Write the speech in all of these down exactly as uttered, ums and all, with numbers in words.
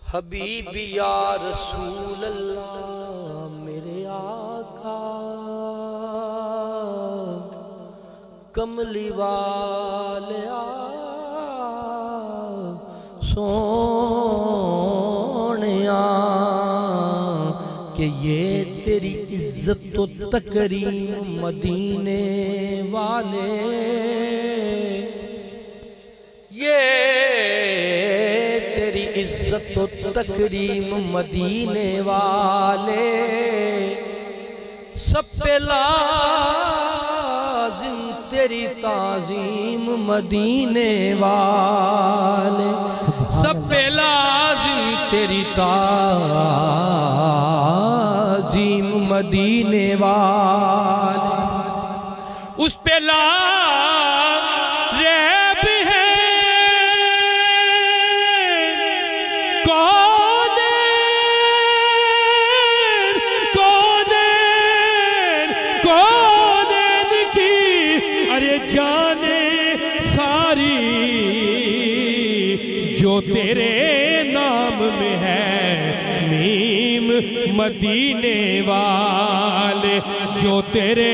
حبیب یا رسول اللہ میرے آقا کملی والیا سونیا کہ یہ تیری عزت و تکریم مدینے والے یہ تیری عزت و تکریم مدینے والے سب پہ لازم تیری تعظیم مدینے والے سب پہ لازم تیری تعظیم مدینے والے اس پہ لازم ریب ہے کونین کونین کونین کی ارے جانے ساری جو تیرے نام میں ہے میم مدینے والے جو تیرے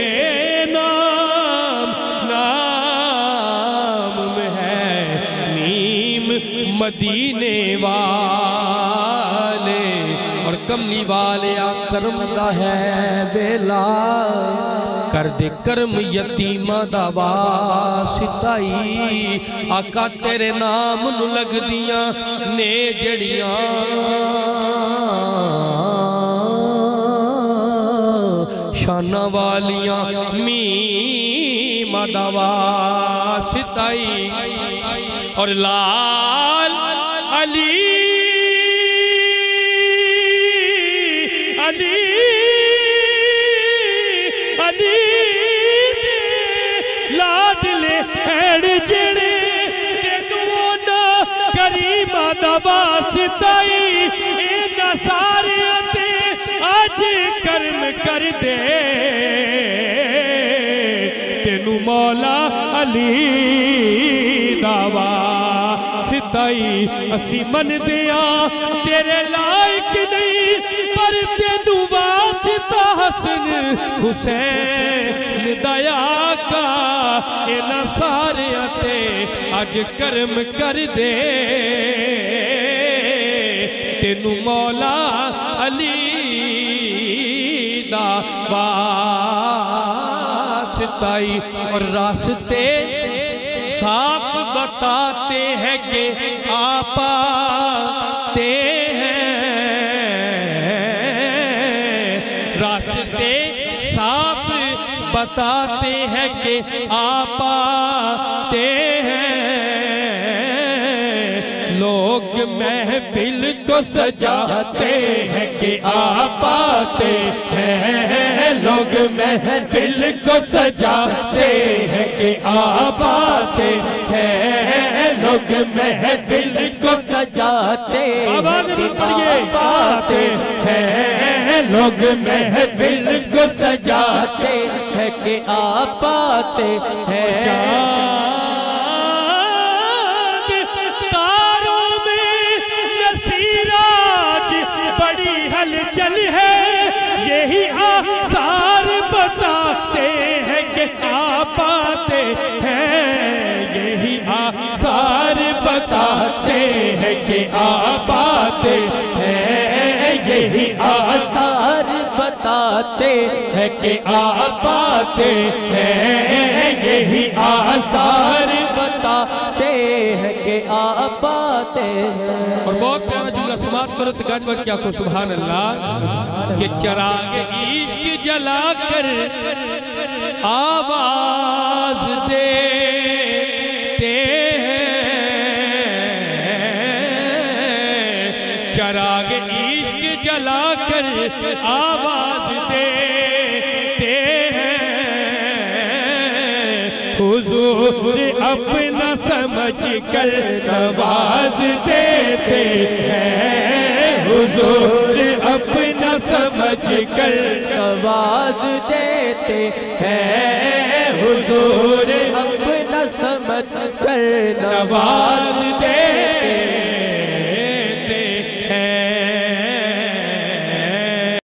نام نام میں ہے میم مدینے والے اور کملی والے کرم دا ہے بیلا کر دے کرم یتیمہ دا واسطائی آقا تیرے نام نو لگ دیاں نے جڑیاں شانہ والیاں میمہ دا واسطائی اور لال علی علی علی لاڈلے ہیڑ جڑے تینونا کریمہ دا واسطائی اینا سارے آتے آج کرم کر دے تینو مولا علی دا واسطائی اسی من دیا تیرے لائق نہیں پر تینو واسطہ حسن حسین دیا کا اینا سارے آتے آج کرم کر دے تینو مولا علی دا واسطائی اور راستے صاف بتاتے ہیں کہ آپ آتے ہیں راستے صاف بتاتے ہیں کہ آپ آتے ہیں لوگ محفل کو سجاتے ہیں کہ آپ آتے ہیں لوگ محفل کو سجاتے ہیں کہ آپ آتے ہیں لوگ محفل کو سجاتے ہیں کہ آپ آتے ہیں لوگ محفل کو سجاتے ہیں کہ آپ آتے ہیں تاروں میں نصیراج بڑی ہلچل ہے یہی آثار بتاتے ہیں کہ آپ آتے ہیں یہی آثار بتاتے ہیں کہ آپ آتے ہیں یہی آثار بتاتے ہیں کہ آپ آتے ہیں یہی آثار بتاتے ہیں کہ آپ آتے ہیں اور بہت پیارا جملہ سماعت کرو تو گاج بات کیا کو سبحان اللہ کہ چراغ عشق جلا کر آواز دیتے ہیں چراغ عشق جلا کر آواز دیتے ہیں حضور اپنا سمجھ کر نواز دیتے ہیں حضور اپنا سمجھ کر نواز دیتے ہیں حضور اپنا سمجھ کر نواز دیتے